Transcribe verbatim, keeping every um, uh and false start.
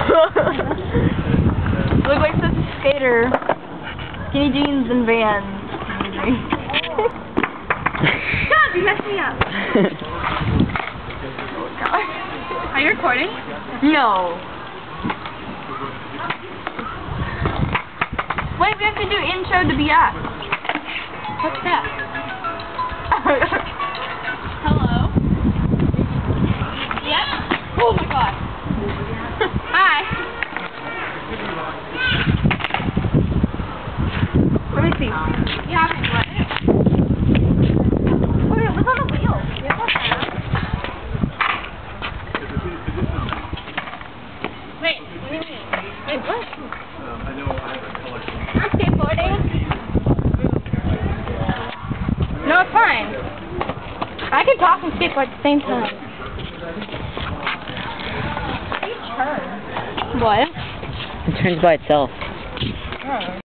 Look like such a skater. Skinny jeans and Vans. God, you messed me up. Are you recording? No. Wait, we have to do intro to be at. What's that? Hello? Yep. Oh my god. Hi. Let me see. Yeah, I'm what? Wait, what's on the wheel? Yeah, what's that? Wait, what do you mean? Wait, what? Um, I know I have a collection. I'm skateboarding. No, it's fine. I can talk and skateboard at the same time. What? It turns by itself. Oh.